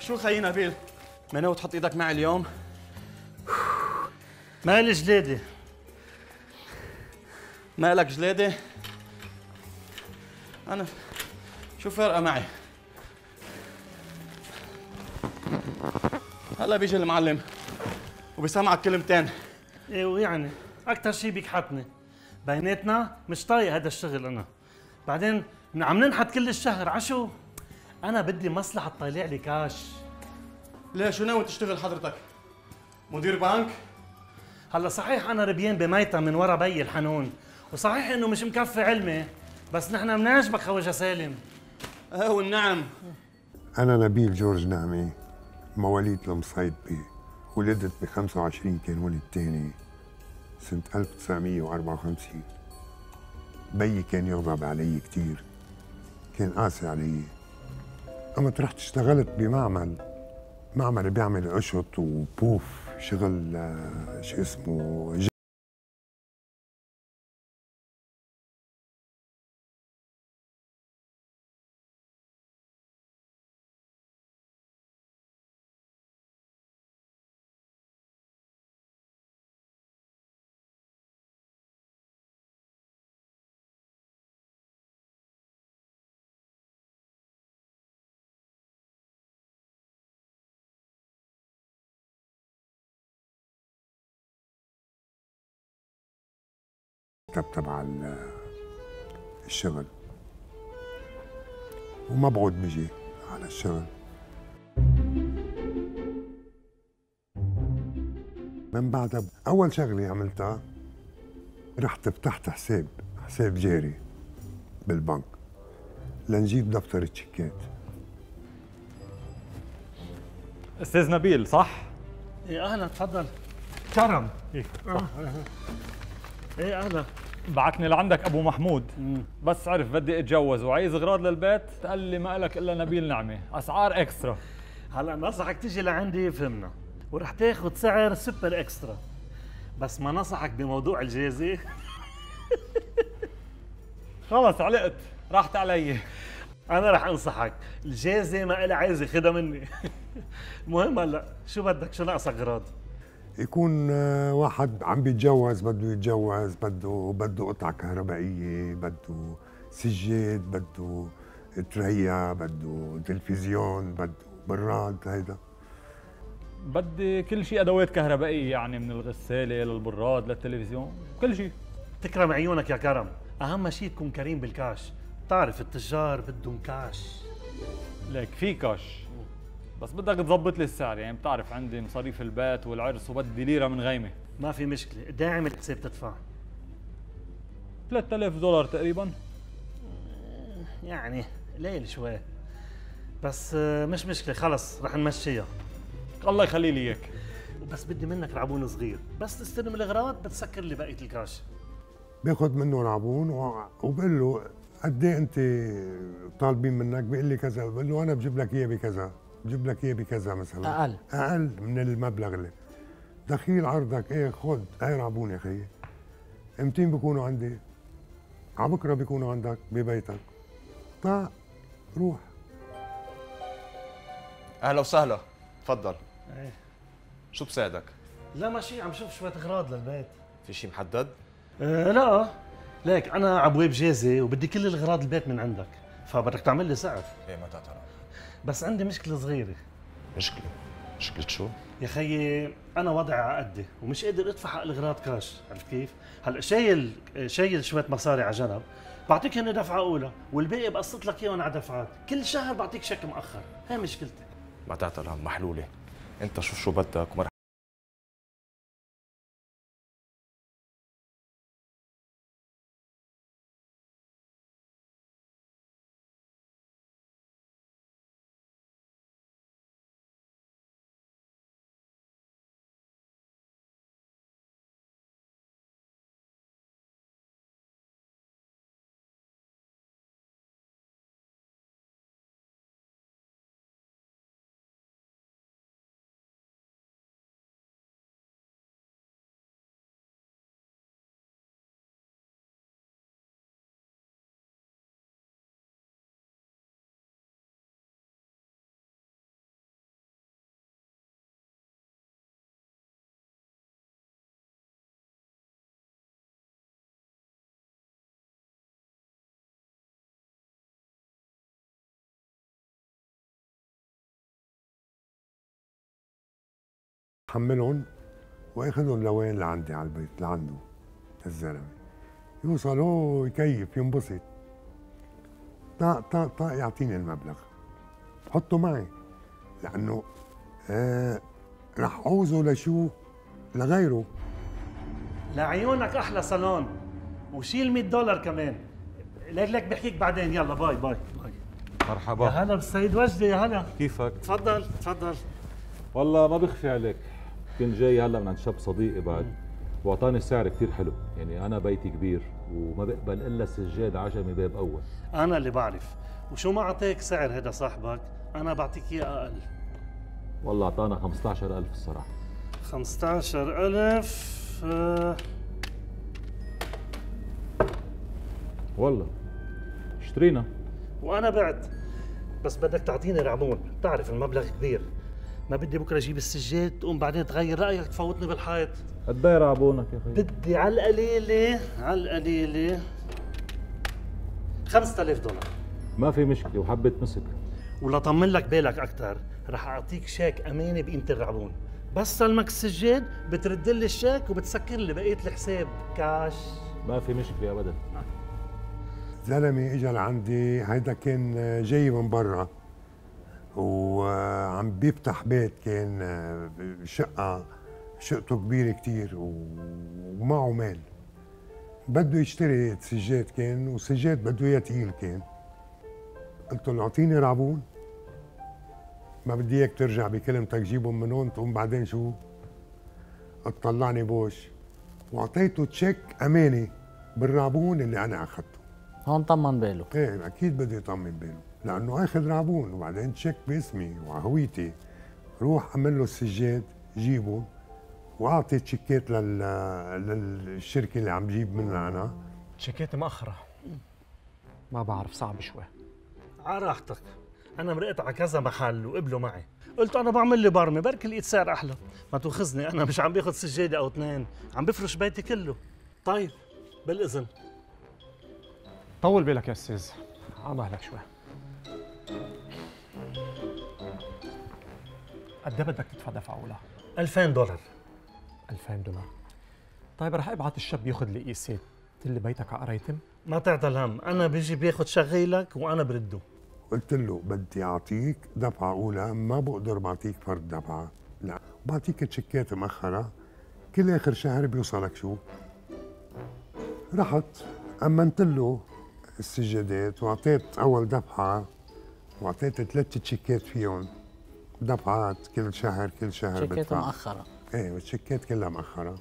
شو خيي نبيل؟ ما ناوي تحط ايدك معي اليوم؟ مالي جليدة. مالك جليدة؟ أنا شو فارقة معي؟ هلا بيجي المعلم وبيسمعك كلمتين. ايه ويعني أكثر شيء بيكحتني بيناتنا، مش طايق هذا الشغل أنا. بعدين عم ننحت كل الشهر عشو؟ أنا بدي مصلحة تطلع لي كاش. ليه شو ناوي تشتغل حضرتك؟ مدير بنك؟ هلا صحيح أنا ربيان بميتة من ورا بي الحنون، وصحيح إنه مش مكفي علمي، بس نحن بنعجبك خوجة سالم. والنعم. أنا نبيل جورج نعمي، مواليد المصيد بي، ولدت ب 25 كان ولد تاني سنة 1954. بيي كان يغضب علي كتير، كان قاسي علي. قمت رحت اشتغلت بمعمل بيعمل قشط وبوف، شغل شو اسمه تبع الشغل، وما بقعد بجي على الشغل. من بعدها أول شغلة عملتها رحت فتحت حساب جاري بالبنك لنجيب دفتر التشيكات. استاذ نبيل صح؟ ايه أهلا، تفضل. كرم. إيه ايه أهلا. بعتني لعندك ابو محمود، بس عرف بدي اتجوز وعايز اغراض للبيت، قال لي ما لك الا نبيل نعمه، اسعار اكسترا. هلا نصحك تيجي لعندي فهمنا، ورح تاخذ سعر سوبر اكسترا، بس ما نصحك بموضوع الجازي. خلص علقت، راحت علي. انا رح انصحك، الجازي ما إلها عايزه خدها مني. المهم هلا شو بدك، شو ناقصك اغراض؟ يكون واحد عم بيتجوز، بده يتجوز، بده قطعة كهربائية، بده سجاد، بده تريا، بده تلفزيون، بده براد. هيدا بدي كل شيء ادوات كهربائيه، يعني من الغساله للبراد للتلفزيون، كل شيء. تكرم عيونك يا كرم، اهم شيء تكون كريم بالكاش، بتعرف التجار بدهم كاش. ليك في كاش، بس بدك تظبط لي السعر، يعني بتعرف عندي مصاريف البيت والعرس وبدي ليره من غيمه. ما في مشكله، قد ايه عمل حساب تدفع؟ $3000 تقريبا. يعني قليل شوي، بس مش مشكله، خلص رح نمشيها. الله يخلي لي اياك. بس بدي منك رعبون صغير، بس تستلم الاغراض بتسكر لي بقيه الكاش. باخذ منه رعبون وبقول له قد ايه انت طالبين منك؟ بيقول لي كذا، بقول له انا بجيب لك اياه بكذا، بجيب لك اياه بكذا مثلا، اقل من المبلغ اللي دخيل عرضك. ايه خذ هاي رعبون يا خيي. امتين بيكونوا عندي؟ على بكره بيكونوا عندك ببيتك. طيب روح. اهلا وسهلا، تفضل. ايه شو بساعدك؟ لا ماشي، عم شوف شويه اغراض للبيت. في شيء محدد؟ لا ليك انا عبواب جازي وبدي كل الاغراض البيت من عندك، فبدك تعمل لي سعر. ايه ما تعترف. بس عندي مشكله صغيره. مشكلة شو؟ يا خيي انا وضعي على قدي ومش قادر ادفع حق الاغراض كاش، عرفت كيف؟ هلا شايل شويه مصاري على جنب، بعطيك هن دفعه اولى والباقي بقسط لك اياهم على دفعات، كل شهر بعطيك شيك مؤخر، هاي مشكلتي. ما تعترف محلولة. انت شو بدك وما حملهم واخذهم لوين لعندي على البيت لعنده الزلمه. يوصل هو يكيف ينبسط، طاق طاق طاق يعطيني المبلغ حطه معي، لانه رح عوزه لشو؟ لغيره. لعيونك احلى صالون، وشيل $100 كمان. لك بحكيك بعدين، يلا باي باي باي. مرحبا. يا هلا بالسيد وجدي، يا هلا. كيفك؟ تفضل تفضل. والله ما بخفي عليك، كنت جاي هلا من عند شاب صديقي بعد، واعطاني سعر كثير حلو. يعني انا بيتي كبير وما بقبل الا سجاد عجمي باب اول. انا اللي بعرف، وشو ما اعطيك سعر هذا صاحبك انا بعطيك اياه اقل. والله اعطانا 15,000 الصراحه. 15,000 والله اشترينا. وانا بعت، بس بدك تعطيني رعبون، بتعرف المبلغ كبير، ما بدي بكره اجيب السجاد تقوم بعدين تغير رايك تفوتني بالحيط. قد ايه رعبونك يا اخي؟ بدي على القليله على القليله $5,000. ما في مشكله وحبه مسك. ولطمن لك بالك اكثر، رح اعطيك شيك امانه بقيمه الرعبون، بس سلمك السجاد بترد لي الشيك وبتسكر لي بقيه الحساب كاش. ما في مشكله ابدا. زلمه اجى لعندي، هيدا كان جاي من برا وعم بيفتح بيت، كان شقته كبيره كتير ومعه مال، بده يشتري سجاد كان، والسجاد بده اياه تقيل كان. قلت له اعطيني رعبون، ما بدي اياك ترجع بكلمتك جيبهم من هون تقوم بعدين شو؟ اطلعني بوش، واعطيته تشيك اماني بالرعبون اللي انا اخذته. هون طمن باله. ايه اكيد بده يطمن باله، لانه اخذ رعبون وبعدين تشيك باسمي وهويتي. روح اعمل له السجاد جيبه، واعطي تشيكات للشركه اللي عم جيب منها انا. شيكات مأخرة، ما بعرف، صعب شوي. على راحتك، انا مرقت على كذا محل وقبلوا معي، قلت انا بعمل لي برمه بركي لقيت سعر احلى. ما تاخذني، انا مش عم باخذ سجاده او اثنين، عم بفرش بيتي كله. طيب بالاذن. طول بالك يا استاذ، على مهلك شوي. قد ايه بدك تدفع دفعة أولى؟ $2,000. $2,000. طيب رح ابعت الشاب ياخذ لي قيسات، اللي بيتك على قرايتم؟ ما تعطل هم، انا بيجي بياخذ شغيلك وانا برده. قلت له بدي اعطيك دفعه اولى، ما بقدر بعطيك فرد دفعه، لا بعطيك تشيكات مأخره، كل اخر شهر بيوصلك شو؟ رحت امنت له السجادات واعطيت اول دفعه، واعطيت 3 تشيكات فيهم دفعات كل شهر كل شهر شيكات بدفع. مؤخرة. ايه والتشيكات كلها مأخره.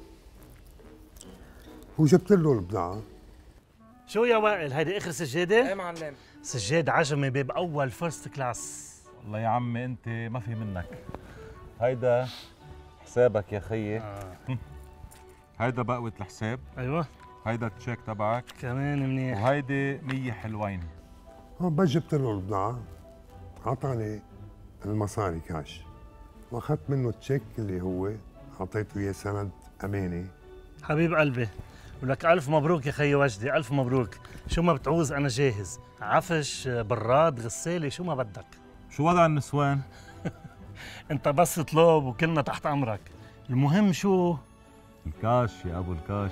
وجبت له البضاعه. شو يا وائل، هيدي اخر سجاده؟ ايه معلم. سجاد عجمي باب اول فيرست كلاس. والله يا عمي انت ما في منك. هيدا حسابك يا خيي. هيدا بقوة الحساب. ايوه هيدا التشيك تبعك كمان منيح. وهيدي 100 حلوين. هون بس جبت له البضاعه، اعطاني المصاري كاش، واخذت منه التشيك اللي هو اعطيته اياه سند اماني. حبيب قلبي، ولك ألف مبروك يا خي وجدي، ألف مبروك. شو ما بتعوز أنا جاهز، عفش، براد، غسالة، شو ما بدك. شو وضع النسوان؟ أنت بس اطلب وكلنا تحت أمرك. المهم شو؟ الكاش يا أبو الكاش.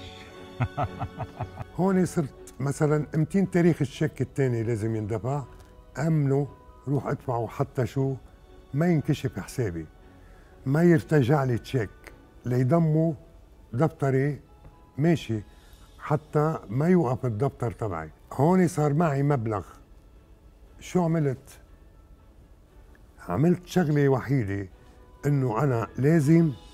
هون صرت مثلا 200 تاريخ الشيك الثاني لازم يندفع، امنه روح ادفعه حتى شو ما ينكشف حسابي، ما يرتجع لي تشيك ليضموا دفتري ماشي، حتى ما يوقف الدفتر تبعي. هون صار معي مبلغ. شو عملت؟ عملت شغله وحيده، انه انا لازم